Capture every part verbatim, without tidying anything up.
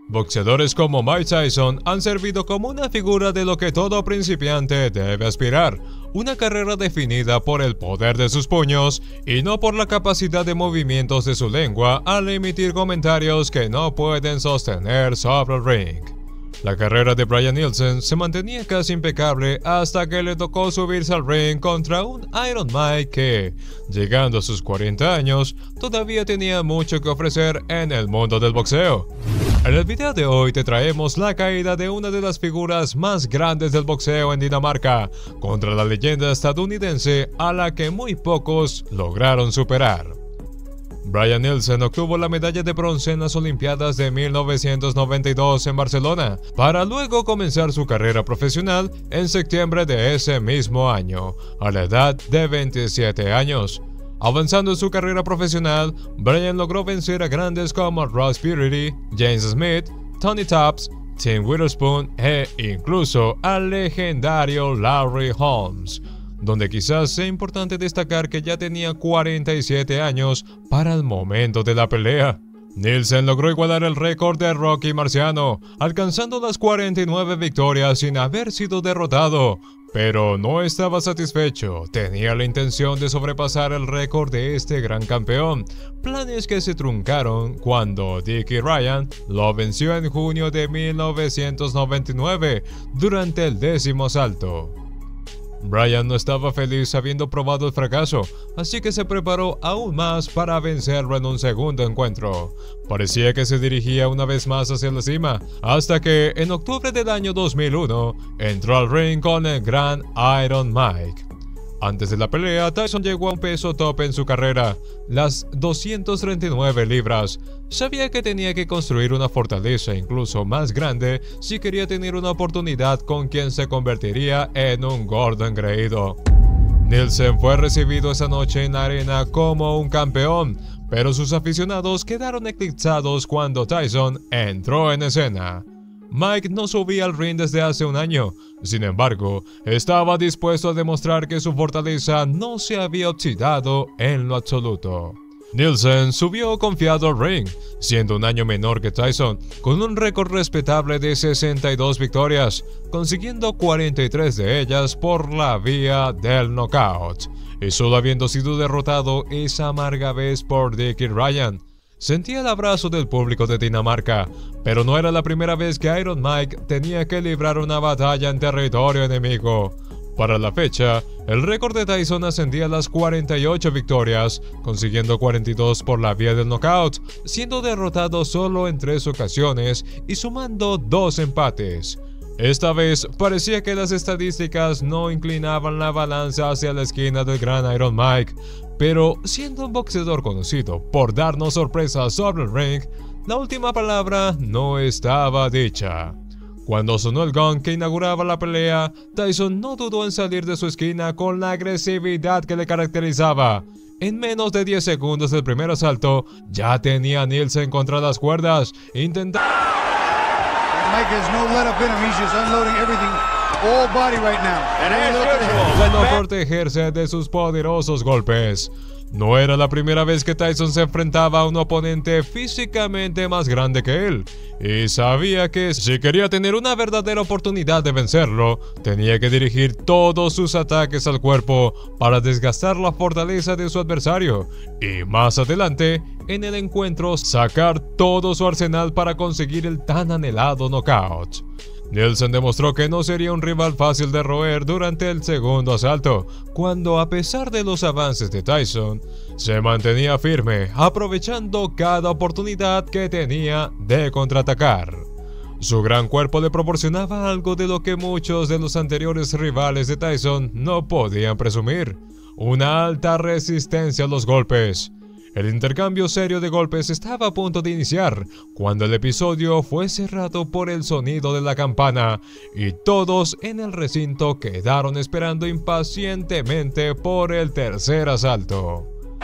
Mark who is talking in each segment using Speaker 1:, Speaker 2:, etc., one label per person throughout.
Speaker 1: Boxeadores como Mike Tyson han servido como una figura de lo que todo principiante debe aspirar, una carrera definida por el poder de sus puños y no por la capacidad de movimientos de su lengua al emitir comentarios que no pueden sostener sobre el ring. La carrera de Bryan Nielsen se mantenía casi impecable hasta que le tocó subirse al ring contra un Iron Mike que, llegando a sus cuarenta años, todavía tenía mucho que ofrecer en el mundo del boxeo. En el video de hoy te traemos la caída de una de las figuras más grandes del boxeo en Dinamarca contra la leyenda estadounidense a la que muy pocos lograron superar. Bryan Nielsen obtuvo la medalla de bronce en las Olimpiadas de mil novecientos noventa y dos en Barcelona, para luego comenzar su carrera profesional en septiembre de ese mismo año, a la edad de veintisiete años. Avanzando en su carrera profesional, Bryan logró vencer a grandes como Ross Purity, James Smith, Tony Tubbs, Tim Witherspoon e incluso al legendario Larry Holmes, donde quizás sea importante destacar que ya tenía cuarenta y siete años para el momento de la pelea. Nielsen logró igualar el récord de Rocky Marciano, alcanzando las cuarenta y nueve victorias sin haber sido derrotado, pero no estaba satisfecho, tenía la intención de sobrepasar el récord de este gran campeón, planes que se truncaron cuando Dickie Ryan lo venció en junio de mil novecientos noventa y nueve durante el décimo asalto. Bryan no estaba feliz habiendo probado el fracaso, así que se preparó aún más para vencerlo en un segundo encuentro. Parecía que se dirigía una vez más hacia la cima, hasta que en octubre del año dos mil uno entró al ring con el gran Iron Mike. Antes de la pelea, Tyson llegó a un peso top en su carrera, las doscientas treinta y nueve libras. Sabía que tenía que construir una fortaleza incluso más grande si quería tener una oportunidad con quien se convertiría en un gordo engreído. Nielsen fue recibido esa noche en la arena como un campeón, pero sus aficionados quedaron eclipsados cuando Tyson entró en escena. Mike no subía al ring desde hace un año, sin embargo, estaba dispuesto a demostrar que su fortaleza no se había oxidado en lo absoluto. Nielsen subió confiado al ring, siendo un año menor que Tyson, con un récord respetable de sesenta y dos victorias, consiguiendo cuarenta y tres de ellas por la vía del knockout, y solo habiendo sido derrotado esa amarga vez por Dickie Ryan. Sentía el abrazo del público de Dinamarca, pero no era la primera vez que Iron Mike tenía que librar una batalla en territorio enemigo. Para la fecha, el récord de Tyson ascendía a las cuarenta y ocho victorias, consiguiendo cuarenta y dos por la vía del knockout, siendo derrotado solo en tres ocasiones y sumando dos empates. Esta vez parecía que las estadísticas no inclinaban la balanza hacia la esquina del gran Iron Mike, pero siendo un boxeador conocido por darnos sorpresas sobre el ring, la última palabra no estaba dicha. Cuando sonó el gong que inauguraba la pelea, Tyson no dudó en salir de su esquina con la agresividad que le caracterizaba. En menos de diez segundos del primer asalto, ya tenía a Nielsen contra las cuerdas, intentando...
Speaker 2: Mike has no let up in him. He's just unloading everything, all body right now.
Speaker 1: And as usual, bueno, protegerse de sus poderosos golpes. No era la primera vez que Tyson se enfrentaba a un oponente físicamente más grande que él, y sabía que si quería tener una verdadera oportunidad de vencerlo, tenía que dirigir todos sus ataques al cuerpo para desgastar la fortaleza de su adversario, y más adelante, en el encuentro, sacar todo su arsenal para conseguir el tan anhelado knockout. Nielsen demostró que no sería un rival fácil de roer durante el segundo asalto, cuando a pesar de los avances de Tyson, se mantenía firme, aprovechando cada oportunidad que tenía de contraatacar. Su gran cuerpo le proporcionaba algo de lo que muchos de los anteriores rivales de Tyson no podían presumir: una alta resistencia a los golpes. El intercambio serio de golpes estaba a punto de iniciar cuando el episodio fue cerrado por el sonido de la campana y todos en el recinto quedaron esperando impacientemente por el tercer asalto.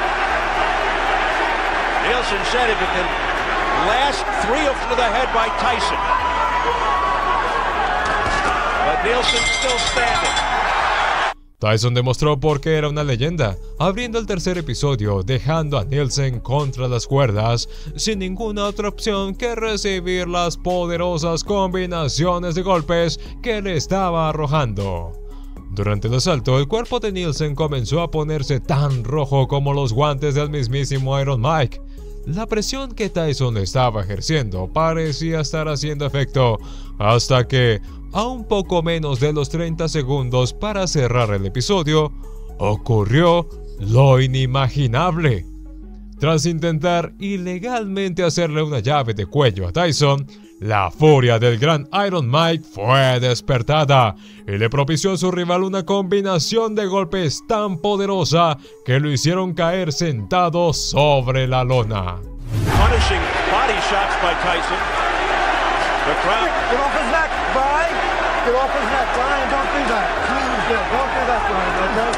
Speaker 3: Nielsen said if it can last three to the head by Tyson. But Nielsen still standing.
Speaker 1: Tyson demostró por qué era una leyenda, abriendo el tercer episodio, dejando a Nielsen contra las cuerdas, sin ninguna otra opción que recibir las poderosas combinaciones de golpes que le estaba arrojando. Durante el asalto, el cuerpo de Nielsen comenzó a ponerse tan rojo como los guantes del mismísimo Iron Mike. La presión que Tyson estaba ejerciendo parecía estar haciendo efecto, hasta que, a un poco menos de los treinta segundos para cerrar el episodio, ocurrió lo inimaginable. Tras intentar ilegalmente hacerle una llave de cuello a Tyson, la furia del gran Iron Mike fue despertada y le propició a su rival una combinación de golpes tan poderosa que lo hicieron caer sentado sobre la lona.
Speaker 3: Punishing body shots by Tyson. The crowd.
Speaker 4: Get off his neck, Brian. Get off his neck, Brian. Don't do that. Please, don't do that, Brian.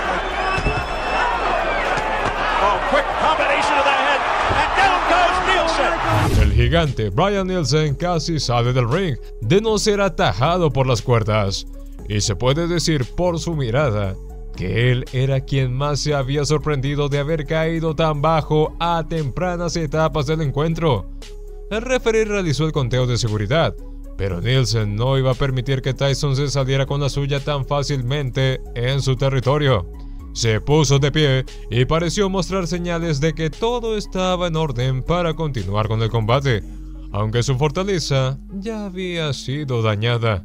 Speaker 3: Oh, quick combination of the head, and down goes Nielsen.
Speaker 1: El gigante Bryan Nielsen casi sale del ring de no ser atajado por las cuerdas, y se puede decir por su mirada que él era quien más se había sorprendido de haber caído tan bajo a tempranas etapas del encuentro. El referee realizó el conteo de seguridad, pero Nielsen no iba a permitir que Tyson se saliera con la suya tan fácilmente en su territorio. Se puso de pie y pareció mostrar señales de que todo estaba en orden para continuar con el combate, aunque su fortaleza ya había sido dañada.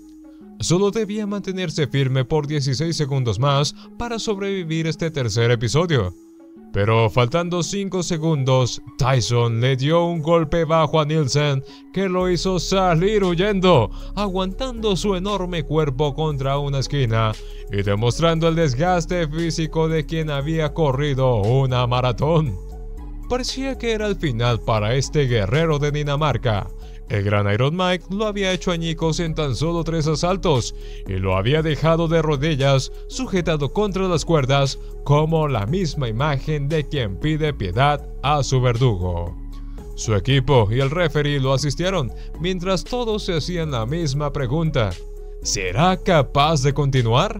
Speaker 1: Solo debía mantenerse firme por dieciséis segundos más para sobrevivir este tercer episodio. Pero faltando cinco segundos, Tyson le dio un golpe bajo a Nielsen que lo hizo salir huyendo, aguantando su enorme cuerpo contra una esquina y demostrando el desgaste físico de quien había corrido una maratón. Parecía que era el final para este guerrero de Dinamarca. El gran Iron Mike lo había hecho añicos en tan solo tres asaltos y lo había dejado de rodillas, sujetado contra las cuerdas, como la misma imagen de quien pide piedad a su verdugo. Su equipo y el referee lo asistieron, mientras todos se hacían la misma pregunta: ¿será capaz de continuar?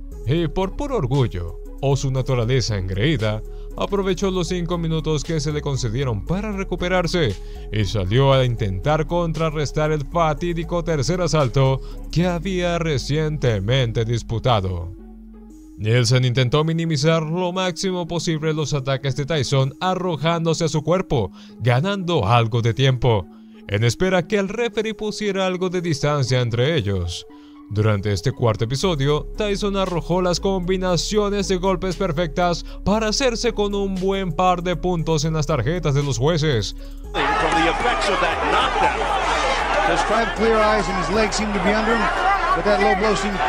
Speaker 1: Y por puro orgullo, o su naturaleza engreída, aprovechó los cinco minutos que se le concedieron para recuperarse y salió a intentar contrarrestar el fatídico tercer asalto que había recientemente disputado. Nielsen intentó minimizar lo máximo posible los ataques de Tyson arrojándose a su cuerpo, ganando algo de tiempo, en espera que el referee pusiera algo de distancia entre ellos. Durante este cuarto episodio, Tyson arrojó las combinaciones de golpes perfectas para hacerse con un buen par de puntos en las tarjetas de los jueces.
Speaker 3: From the effects of that knockdown.
Speaker 2: Just five clear eyes and his legs seem to be under him, but that low blow seemed...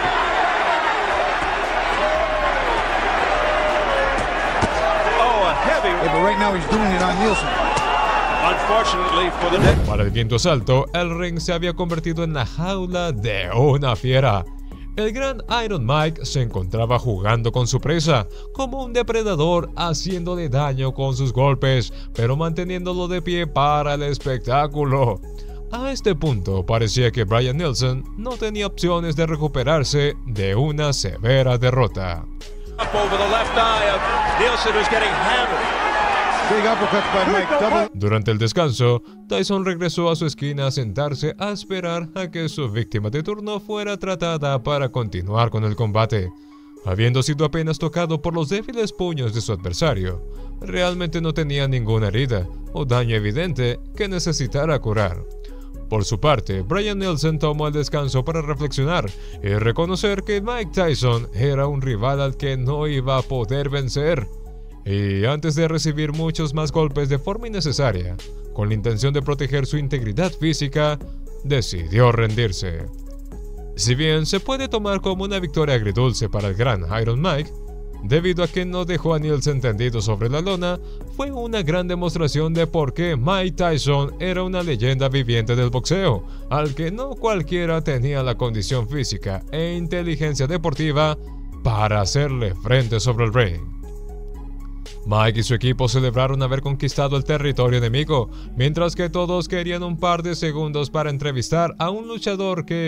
Speaker 3: Oh, a heavy.
Speaker 2: Yeah, but right now he's doing it on Nielsen.
Speaker 3: Unfortunately for the...
Speaker 1: Para el quinto asalto, el ring se había convertido en la jaula de una fiera. El gran Iron Mike se encontraba jugando con su presa, como un depredador, haciéndole daño con sus golpes, pero manteniéndolo de pie para el espectáculo. A este punto, parecía que Bryan Nielsen no tenía opciones de recuperarse de una severa derrota.
Speaker 3: Up over the left eye of Nielsen, who's getting hammered.
Speaker 2: Big uppercuts by Mike. Double.
Speaker 1: Durante el descanso, Tyson regresó a su esquina a sentarse a esperar a que su víctima de turno fuera tratada para continuar con el combate. Habiendo sido apenas tocado por los débiles puños de su adversario, realmente no tenía ninguna herida o daño evidente que necesitara curar. Por su parte, Bryan Nielsen tomó el descanso para reflexionar y reconocer que Mike Tyson era un rival al que no iba a poder vencer. Y antes de recibir muchos más golpes de forma innecesaria, con la intención de proteger su integridad física, decidió rendirse. Si bien se puede tomar como una victoria agridulce para el gran Iron Mike, debido a que no dejó a Nielsen tendido sobre la lona, fue una gran demostración de por qué Mike Tyson era una leyenda viviente del boxeo, al que no cualquiera tenía la condición física e inteligencia deportiva para hacerle frente sobre el ring. Mike y su equipo celebraron haber conquistado el territorio enemigo, mientras que todos querían un par de segundos para entrevistar a un luchador que,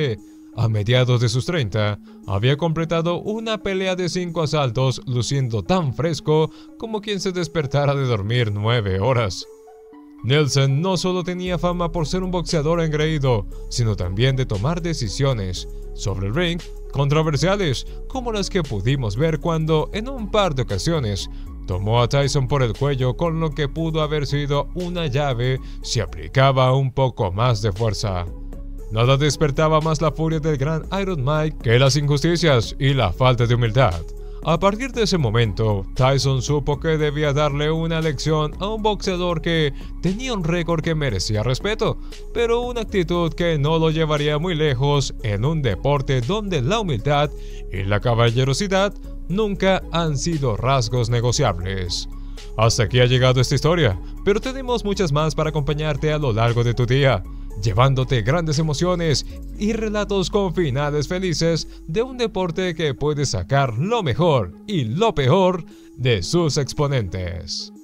Speaker 1: a mediados de sus treinta, había completado una pelea de cinco asaltos luciendo tan fresco como quien se despertara de dormir nueve horas. Nelson no solo tenía fama por ser un boxeador engreído, sino también de tomar decisiones sobre el ring controversiales, como las que pudimos ver cuando, en un par de ocasiones, tomó a Tyson por el cuello con lo que pudo haber sido una llave si aplicaba un poco más de fuerza. Nada despertaba más la furia del gran Iron Mike que las injusticias y la falta de humildad. A partir de ese momento, Tyson supo que debía darle una lección a un boxeador que tenía un récord que merecía respeto, pero una actitud que no lo llevaría muy lejos en un deporte donde la humildad y la caballerosidad nunca han sido rasgos negociables. Hasta aquí ha llegado esta historia, pero tenemos muchas más para acompañarte a lo largo de tu día, llevándote grandes emociones y relatos con finales felices de un deporte que puede sacar lo mejor y lo peor de sus exponentes.